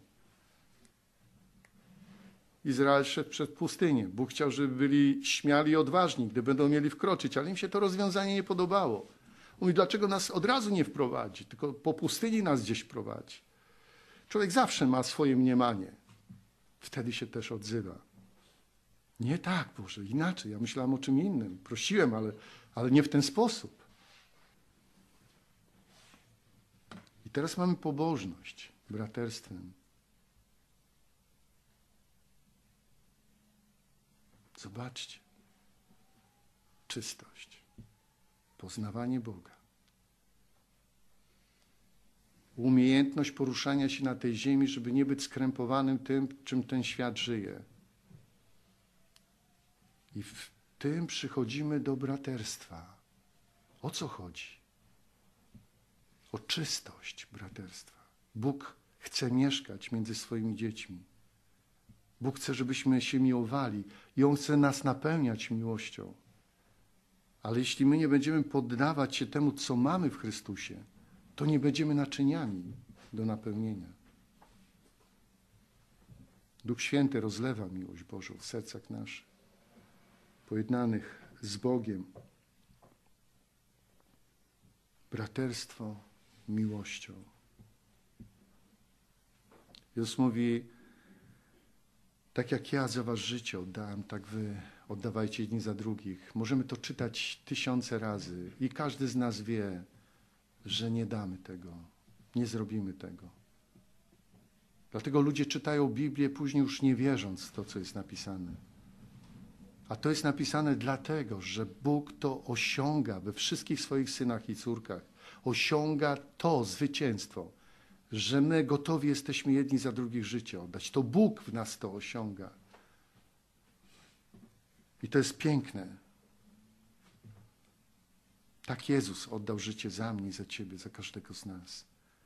Speaker 1: Izrael szedł przez pustynię. Bóg chciał, żeby byli śmiali i odważni, gdy będą mieli wkroczyć, ale im się to rozwiązanie nie podobało. Mówi, dlaczego nas od razu nie wprowadzi, tylko po pustyni nas gdzieś prowadzi. Człowiek zawsze ma swoje mniemanie. Wtedy się też odzywa. Nie tak, Boże, inaczej. Ja myślałem o czym innym. Prosiłem, ale nie w ten sposób. I teraz mamy pobożność braterstwem. Zobaczcie. Czystość. Poznawanie Boga. Umiejętność poruszania się na tej ziemi, żeby nie być skrępowanym tym, czym ten świat żyje. I w tym przychodzimy do braterstwa. O co chodzi? o czystość braterstwa. Bóg chce mieszkać między swoimi dziećmi. Bóg chce, żebyśmy się miłowali i On chce nas napełniać miłością. Ale jeśli my nie będziemy poddawać się temu, co mamy w Chrystusie, to nie będziemy naczyniami do napełnienia. Duch Święty rozlewa miłość Bożą w sercach naszych, pojednanych z Bogiem. Braterstwo miłością. Jezus mówi, tak jak ja za was życie oddałem, tak wy oddawajcie jedni za drugich. Możemy to czytać 1000 razy i każdy z nas wie, że nie damy tego, nie zrobimy tego. Dlatego ludzie czytają Biblię później już nie wierząc w to, co jest napisane. A to jest napisane dlatego, że Bóg to osiąga we wszystkich swoich synach i córkach. Osiąga to zwycięstwo, że my gotowi jesteśmy jedni za drugich życie oddać. To Bóg w nas to osiąga. I to jest piękne. Tak Jezus oddał życie za mnie i za ciebie, za każdego z nas.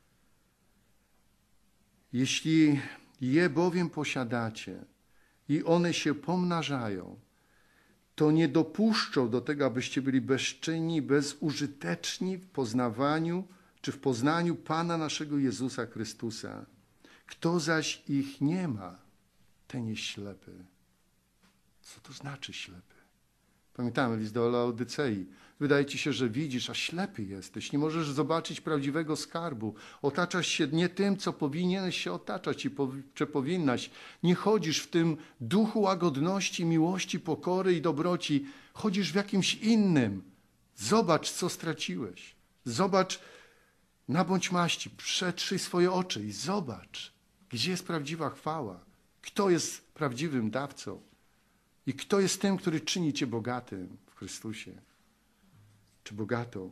Speaker 1: Jeśli je bowiem posiadacie i one się pomnażają, to nie dopuszczą do tego, abyście byli bezczynni, bezużyteczni w poznawaniu czy w poznaniu Pana naszego Jezusa Chrystusa. Kto zaś ich nie ma, ten jest ślepy. Co to znaczy ślepy? Pamiętamy list do Laodycei. Wydaje ci się, że widzisz, a ślepy jesteś. Nie możesz zobaczyć prawdziwego skarbu. Otaczasz się nie tym, co powinieneś się otaczać i czy powinnaś. Nie chodzisz w tym duchu łagodności, miłości, pokory i dobroci. Chodzisz w jakimś innym. Zobacz, co straciłeś. Zobacz, nabądź maści, przetrzyj swoje oczy i zobacz, gdzie jest prawdziwa chwała. Kto jest prawdziwym dawcą. I kto jest tym, który czyni cię bogatym w Chrystusie? Czy bogatą?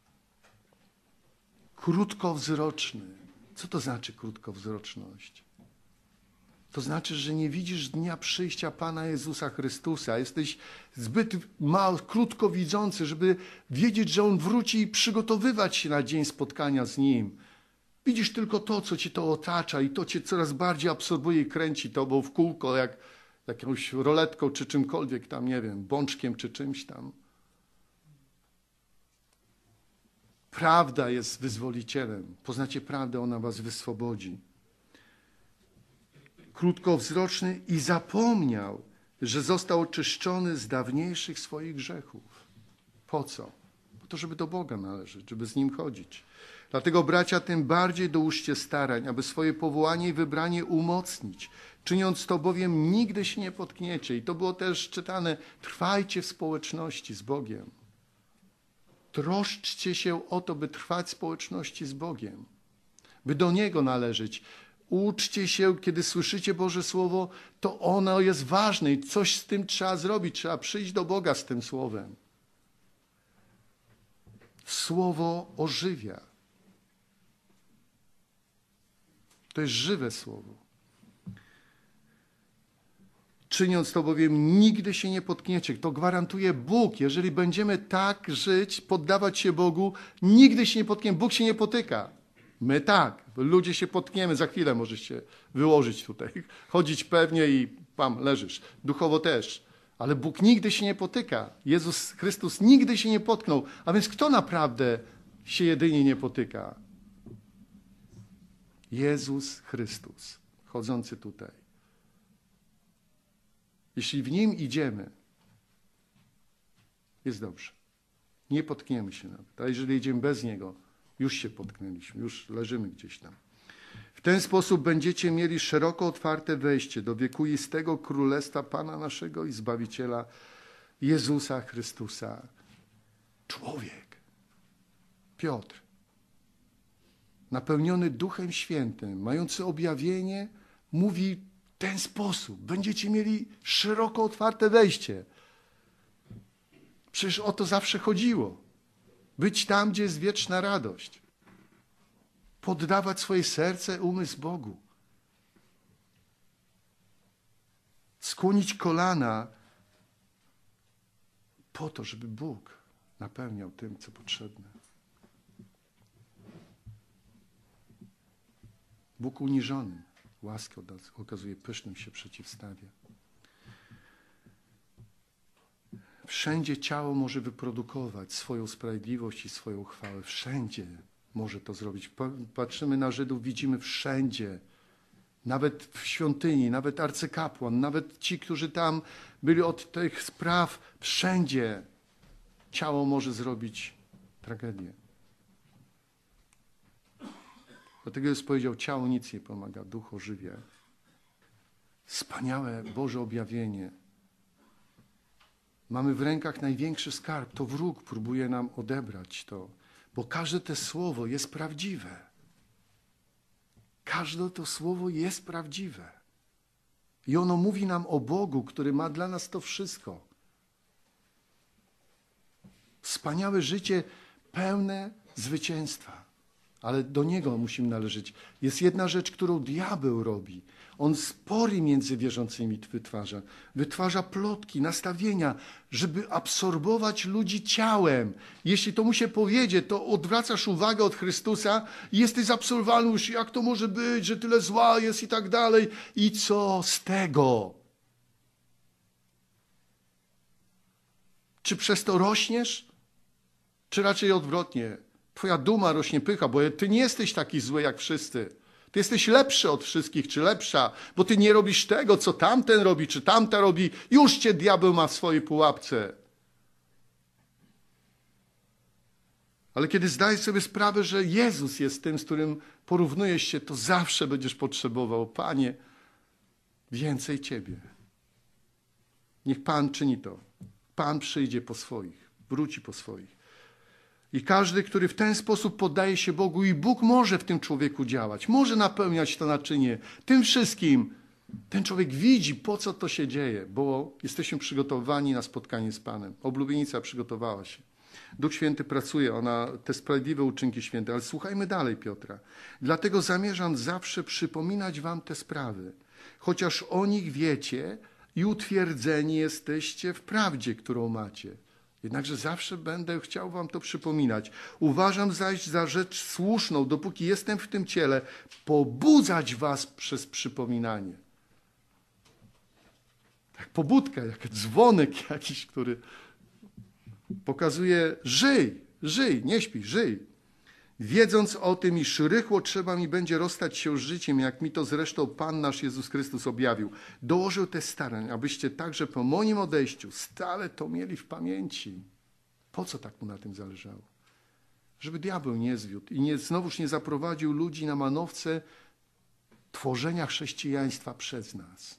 Speaker 1: Krótkowzroczny. Co to znaczy krótkowzroczność? To znaczy, że nie widzisz dnia przyjścia Pana Jezusa Chrystusa. Jesteś zbyt krótko widzący, żeby wiedzieć, że On wróci i przygotowywać się na dzień spotkania z Nim. Widzisz tylko to, co cię to otacza i to cię coraz bardziej absorbuje i kręci tobą w kółko, jak jakąś roletką czy czymkolwiek tam, nie wiem, bączkiem czy czymś tam. Prawda jest wyzwolicielem. Poznacie prawdę, ona was wyswobodzi. Krótkowzroczny i zapomniał, że został oczyszczony z dawniejszych swoich grzechów. Po co? Po to, żeby do Boga należeć, żeby z Nim chodzić. Dlatego, bracia, tym bardziej dołóżcie starań, aby swoje powołanie i wybranie umocnić. Czyniąc to bowiem nigdy się nie potkniecie. I to było też czytane, trwajcie w społeczności z Bogiem. Troszczcie się o to, by trwać w społeczności z Bogiem. By do Niego należeć. Uczcie się, kiedy słyszycie Boże Słowo, to ono jest ważne i coś z tym trzeba zrobić. Trzeba przyjść do Boga z tym Słowem. Słowo ożywia. To jest żywe Słowo. Czyniąc to bowiem nigdy się nie potkniecie. To gwarantuje Bóg. Jeżeli będziemy tak żyć, poddawać się Bogu, nigdy się nie potkniemy. Bóg się nie potyka. My tak. Ludzie się potkniemy. Za chwilę możesz się wyłożyć tutaj. Chodzić pewnie i leżysz. Duchowo też. Ale Bóg nigdy się nie potyka. Jezus Chrystus nigdy się nie potknął. A więc kto naprawdę się jedynie nie potyka? Jezus Chrystus, chodzący tutaj. Jeśli w Nim idziemy, jest dobrze. Nie potkniemy się nawet. A jeżeli idziemy bez Niego, już się potknęliśmy, już leżymy gdzieś tam. W ten sposób będziecie mieli szeroko otwarte wejście do wiekuistego Królestwa Pana naszego i Zbawiciela Jezusa Chrystusa. Człowiek, Piotr, napełniony Duchem Świętym, mający objawienie, mówi w ten sposób. Będziecie mieli szeroko otwarte wejście. Przecież o to zawsze chodziło. Być tam, gdzie jest wieczna radość. Poddawać swoje serce, umysł Bogu. Skłonić kolana po to, żeby Bóg napełniał tym, co potrzebne. Bóg uniżonym łaskę okazuje, pysznym się przeciwstawia. Wszędzie ciało może wyprodukować swoją sprawiedliwość i swoją chwałę. Wszędzie może to zrobić. Patrzymy na Żydów, widzimy wszędzie. Nawet w świątyni, nawet arcykapłan, nawet ci, którzy tam byli od tych spraw, wszędzie ciało może zrobić tragedię. Dlatego Jezus powiedział, ciało nic nie pomaga, duch ożywia. Wspaniałe Boże objawienie. Mamy w rękach największy skarb. To wróg próbuje nam odebrać to, bo każde to słowo jest prawdziwe. Każde to słowo jest prawdziwe. I ono mówi nam o Bogu, który ma dla nas to wszystko. Wspaniałe życie pełne zwycięstwa. Ale do Niego musimy należeć. Jest jedna rzecz, którą diabeł robi. On spory między wierzącymi wytwarza. Wytwarza plotki, nastawienia, żeby absorbować ludzi ciałem. Jeśli to mu się powiedzie, to odwracasz uwagę od Chrystusa i jesteś zabsorbowany już, jak to może być, że tyle zła jest i tak dalej. I co z tego? Czy przez to rośniesz? Czy raczej odwrotnie? Twoja duma rośnie, pycha, bo ty nie jesteś taki zły jak wszyscy. Ty jesteś lepszy od wszystkich, czy lepsza, bo ty nie robisz tego, co tamten robi, czy tamta robi. Już cię diabeł ma w swojej pułapce. Ale kiedy zdajesz sobie sprawę, że Jezus jest tym, z którym porównujesz się, to zawsze będziesz potrzebował, Panie, więcej Ciebie. Niech Pan czyni to. Pan przyjdzie po swoich, wróci po swoich. I każdy, który w ten sposób poddaje się Bogu i Bóg może w tym człowieku działać, może napełniać to naczynie. Tym wszystkim ten człowiek widzi, po co to się dzieje, bo jesteśmy przygotowani na spotkanie z Panem. Oblubienica przygotowała się. Duch Święty pracuje, ona te sprawiedliwe uczynki święte. Ale słuchajmy dalej Piotra. Dlatego zamierzam zawsze przypominać wam te sprawy, chociaż o nich wiecie i utwierdzeni jesteście w prawdzie, którą macie. Jednakże zawsze będę chciał wam to przypominać. Uważam zaś za rzecz słuszną, dopóki jestem w tym ciele, pobudzać was przez przypominanie. Tak pobudka, jak dzwonek jakiś, który pokazuje, żyj, nie śpi, żyj. Wiedząc o tym, iż rychło trzeba mi będzie rozstać się z życiem, jak mi to zresztą Pan nasz Jezus Chrystus objawił. Dołożył te starań, abyście także po moim odejściu stale to mieli w pamięci. Po co tak mu na tym zależało? Żeby diabeł nie zwiódł i znowuż nie zaprowadził ludzi na manowce tworzenia chrześcijaństwa przez nas.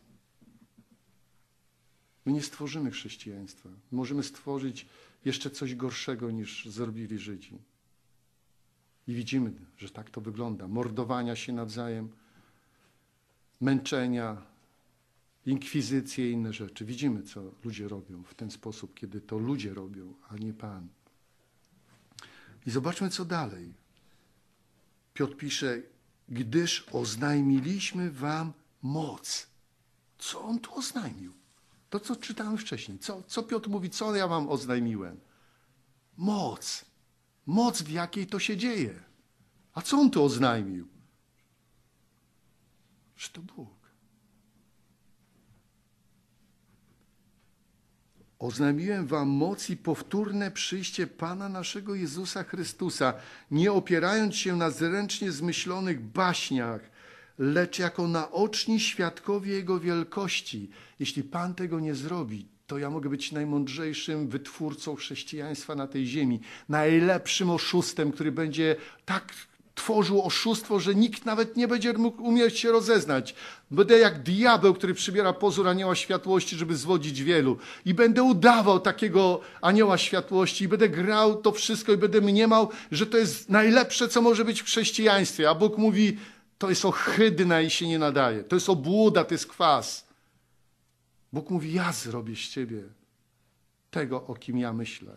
Speaker 1: My nie stworzymy chrześcijaństwa. Możemy stworzyć jeszcze coś gorszego niż zrobili Żydzi. I widzimy, że tak to wygląda. Mordowania się nawzajem, męczenia, inkwizycje i inne rzeczy. Widzimy, co ludzie robią w ten sposób, kiedy to ludzie robią, a nie Pan. I zobaczmy, co dalej. Piotr pisze, gdyż oznajmiliśmy wam moc. Co on tu oznajmił? To, co czytałem wcześniej. Co Piotr mówi, co ja wam oznajmiłem? Moc. Moc, w jakiej to się dzieje. A co on tu oznajmił? Że to Bóg. Oznajmiłem wam moc i powtórne przyjście Pana naszego Jezusa Chrystusa, nie opierając się na zręcznie zmyślonych baśniach, lecz jako naoczni świadkowie Jego wielkości. Jeśli Pan tego nie zrobi, to ja mogę być najmądrzejszym wytwórcą chrześcijaństwa na tej ziemi, najlepszym oszustem, który będzie tak tworzył oszustwo, że nikt nawet nie będzie mógł umieć się rozeznać. Będę jak diabeł, który przybiera pozór anioła światłości, żeby zwodzić wielu. I będę udawał takiego anioła światłości i będę grał to wszystko i będę mniemał, że to jest najlepsze, co może być w chrześcijaństwie. A Bóg mówi, to jest ohydne i się nie nadaje. To jest obłuda, to jest kwas. Bóg mówi, ja zrobię z ciebie tego, o kim ja myślę.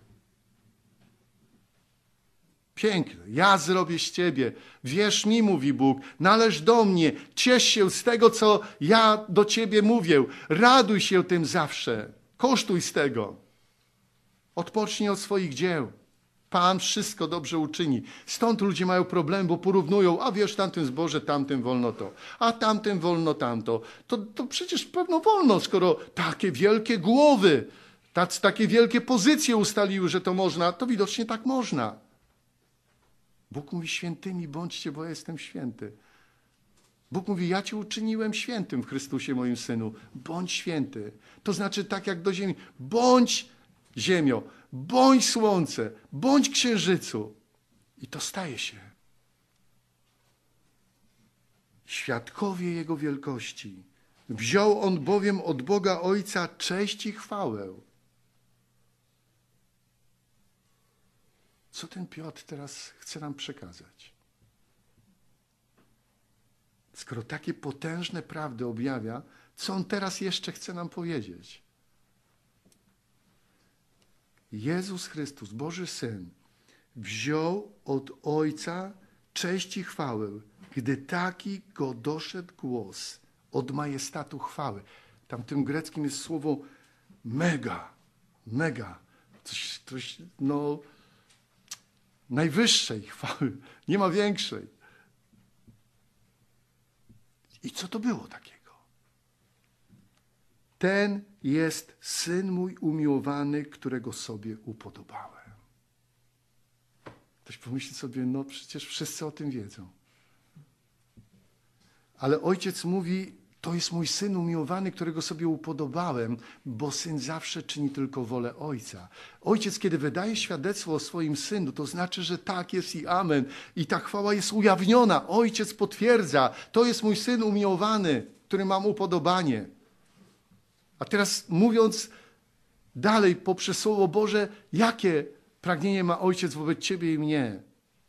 Speaker 1: Piękne. Ja zrobię z ciebie. Wierz mi, mówi Bóg. Należ do mnie. Ciesz się z tego, co ja do ciebie mówię. Raduj się tym zawsze. Kosztuj z tego. Odpocznij od swoich dzieł. Pan wszystko dobrze uczyni. Stąd ludzie mają problem, bo porównują, a wiesz, tamtym zboże, tamtym wolno to, a tamtym wolno tamto. To przecież pewno wolno, skoro takie wielkie głowy, takie wielkie pozycje ustaliły, że to można, to widocznie tak można. Bóg mówi, świętymi bądźcie, bo ja jestem święty. Bóg mówi, ja cię uczyniłem świętym w Chrystusie, moim Synu. Bądź święty. To znaczy tak jak do ziemi. Bądź ziemio, bądź słońce, bądź księżycu. I to staje się. Świadkowie Jego wielkości. Wziął On bowiem od Boga Ojca cześć i chwałę. Co ten Piotr teraz chce nam przekazać? Skoro takie potężne prawdy objawia, co on teraz jeszcze chce nam powiedzieć? Jezus Chrystus, Boży Syn, wziął od Ojca cześć i chwałę, gdy taki go doszedł głos od majestatu chwały. Tam w tym greckim jest słowo mega, coś najwyższej chwały, nie ma większej. I co to było takiego? Ten jest Syn mój umiłowany, którego sobie upodobałem. Ktoś pomyśli sobie, no przecież wszyscy o tym wiedzą. Ale Ojciec mówi, to jest mój Syn umiłowany, którego sobie upodobałem, bo Syn zawsze czyni tylko wolę Ojca. Ojciec, kiedy wydaje świadectwo o swoim Synu, to znaczy, że tak jest i amen. I ta chwała jest ujawniona. Ojciec potwierdza, to jest mój Syn umiłowany, który mam upodobanie. A teraz mówiąc dalej poprzez Słowo Boże, jakie pragnienie ma Ojciec wobec ciebie i mnie?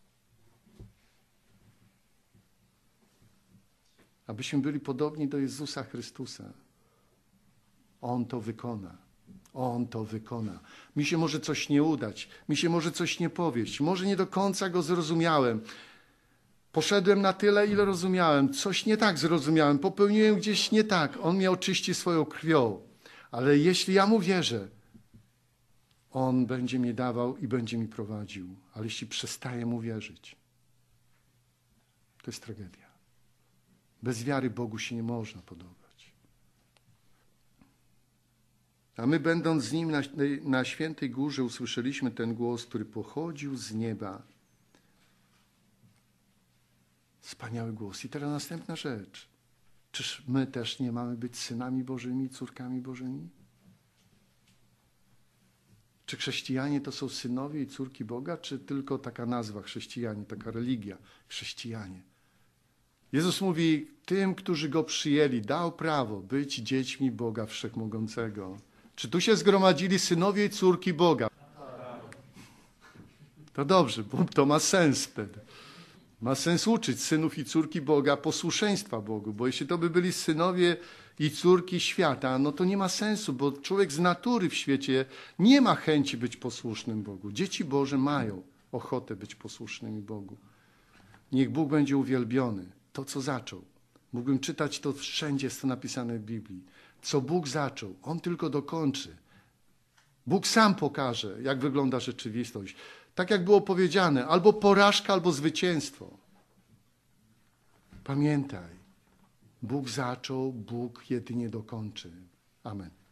Speaker 1: Abyśmy byli podobni do Jezusa Chrystusa. On to wykona. On to wykona. Mi się może coś nie udać. Mi się może coś nie powieść. Może nie do końca go zrozumiałem. Poszedłem na tyle, ile rozumiałem. Coś nie tak zrozumiałem. Popełniłem gdzieś nie tak. On mnie oczyści swoją krwią. Ale jeśli ja mu wierzę, on będzie mi dawał i będzie mi prowadził. Ale jeśli przestaję mu wierzyć, to jest tragedia. Bez wiary Bogu się nie można podobać. A my, będąc z Nim na świętej górze, usłyszeliśmy ten głos, który pochodził z nieba. Wspaniały głos. I teraz następna rzecz. Czyż my też nie mamy być synami Bożymi, córkami Bożymi? Czy chrześcijanie to są synowie i córki Boga, czy tylko taka nazwa chrześcijanie, taka religia chrześcijanie? Jezus mówi, tym, którzy Go przyjęli, dał prawo być dziećmi Boga Wszechmogącego. Czy tu się zgromadzili synowie i córki Boga? To dobrze, bo to ma sens wtedy. Ma sens uczyć synów i córki Boga posłuszeństwa Bogu, bo jeśli to by byli synowie i córki świata, no to nie ma sensu, bo człowiek z natury w świecie nie ma chęci być posłusznym Bogu. Dzieci Boże mają ochotę być posłusznymi Bogu. Niech Bóg będzie uwielbiony. To, co zaczął. Mógłbym czytać to wszędzie, jest to napisane w Biblii. Co Bóg zaczął, On tylko dokończy. Bóg sam pokaże, jak wygląda rzeczywistość. Tak jak było powiedziane, albo porażka, albo zwycięstwo. Pamiętaj, Bóg zaczął, Bóg jedynie dokończy. Amen.